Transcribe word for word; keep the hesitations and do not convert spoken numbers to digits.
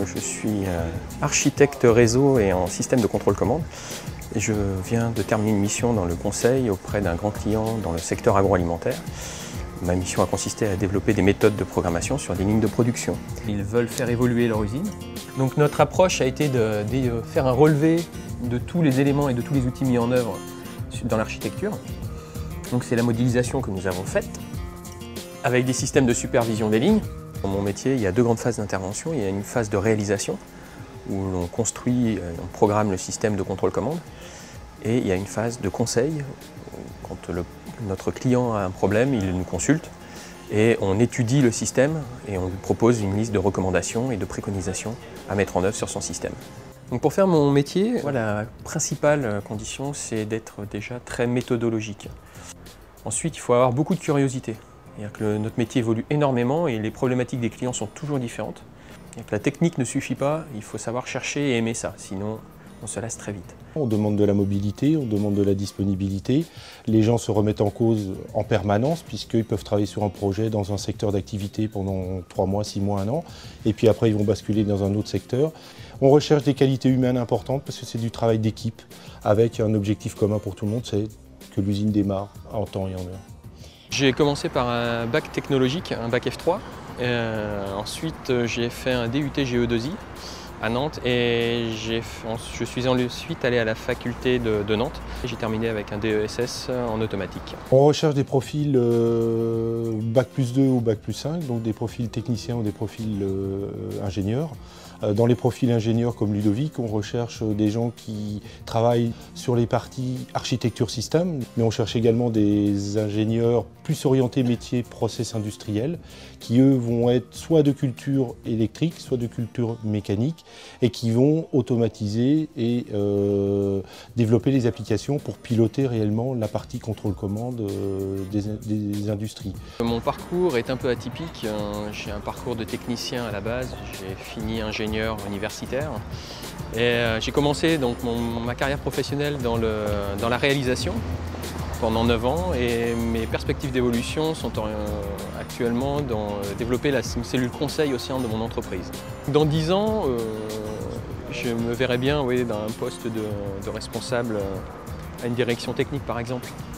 je suis architecte réseau et en système de contrôle commande. Et je viens de terminer une mission dans le conseil auprès d'un grand client dans le secteur agroalimentaire. Ma mission a consisté à développer des méthodes de programmation sur des lignes de production. Ils veulent faire évoluer leur usine. Donc notre approche a été de, de faire un relevé de tous les éléments et de tous les outils mis en œuvre dans l'architecture. Donc c'est la modélisation que nous avons faite avec des systèmes de supervision des lignes. Dans mon métier, il y a deux grandes phases d'intervention. Il y a une phase de réalisation où l'on construit, on programme le système de contrôle-commande. Et il y a une phase de conseil. Quand le, notre client a un problème, il nous consulte et on étudie le système et on lui propose une liste de recommandations et de préconisations à mettre en œuvre sur son système. Donc pour faire mon métier, la principale condition, c'est d'être déjà très méthodologique. Ensuite, il faut avoir beaucoup de curiosité. C'est-à-dire que le, notre métier évolue énormément et les problématiques des clients sont toujours différentes. Que la technique ne suffit pas, il faut savoir chercher et aimer ça, sinon on se lasse très vite. On demande de la mobilité, on demande de la disponibilité. Les gens se remettent en cause en permanence puisqu'ils peuvent travailler sur un projet dans un secteur d'activité pendant trois mois, six mois, un an. Et puis après, ils vont basculer dans un autre secteur. On recherche des qualités humaines importantes parce que c'est du travail d'équipe avec un objectif commun pour tout le monde, c'est que l'usine démarre en temps et en heure. J'ai commencé par un bac technologique, un bac F trois. Euh, ensuite, j'ai fait un D U T G E deux I à Nantes et je suis ensuite allé à la faculté de, de Nantes. J'ai terminé avec un D E S S en automatique. On recherche des profils euh, bac plus deux ou bac plus cinq, donc des profils techniciens ou des profils euh, ingénieurs. Dans les profils ingénieurs comme Ludovic, on recherche des gens qui travaillent sur les parties architecture système, mais on cherche également des ingénieurs plus orientés métiers process industriels, qui eux vont être soit de culture électrique, soit de culture mécanique, et qui vont automatiser et euh, développer les applications pour piloter réellement la partie contrôle-commande euh, des, des industries. Mon parcours est un peu atypique. J'ai un parcours de technicien à la base, j'ai fini ingénieur universitaire. Et euh, j'ai commencé donc, mon, ma carrière professionnelle dans, le, dans la réalisation pendant neuf ans et mes perspectives d'évolution sont en, euh, actuellement dans euh, développer la cellule conseil au sein de mon entreprise. Dans dix ans, euh, je me verrais bien oui, dans un poste de, de responsable à une direction technique par exemple.